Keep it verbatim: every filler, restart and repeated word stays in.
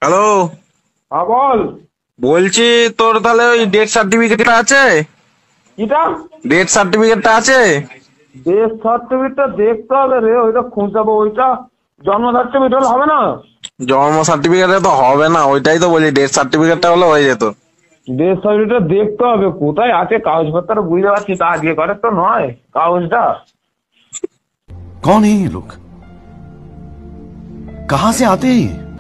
Hello. হ্যাঁ বল। বলছি তোর তাহলে ওই ডেথ সার্টিফিকেটটা আছে? কিটা? ডেথ সার্টিফিকেটটা আছে? ডেথ সার্টিফিকেটটা দেখতে হবে রে, ওইটা খুঁজে যাবো। ওইটা জন্ম সার্টিফিকেট হলে হবে না? জন্ম সার্টিফিকেটে তো হবে না, ওইটাই তো বলি, ডেথ সার্টিফিকেটটা হলে হয়ে যেত। ডেথ সার্টিফিকেটটা দেখতে হবে কোথায় আছে, কাগজপত্র বুঝতে পারছি, তা আজকে করে তো নয় কাগজটা। कौन है ये लोग? कहां से आते हैं ये?